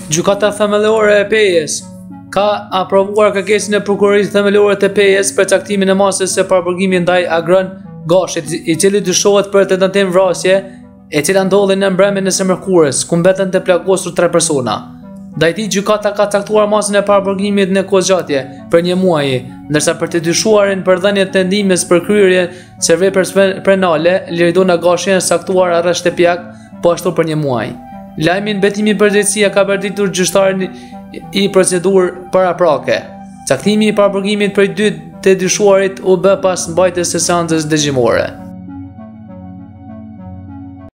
Gjykata themelore e PE-s ka aprovuar kërkesën e prokurorisë themelore të PE-s për caktimin e masës së paraburgimit ndaj Agron Gashit, i cili dyshohet për tentativë vrasje, e cila ndodhi në mbrëmjen e së mërkurës, ku mbeten të plagosur 3 persona. Ndaj tij gjykata ka caktuar masën e paraburgimit në kozgjatje për 1 muaji, ndërsa për të dyshuarin për dhënien të ndihmës për kryerje së veprës penale, Liridona Gashi është caktuar arresht shtëpiak po ashtu për 1 muaj. Lajmin betimi përgjegjësia ka bërditur gjyqtarin i procedurë paraprake. Caktimi i paraburgimit për 2 të dyshuarit u bë pas mbajtjes së seancës dëgjimore.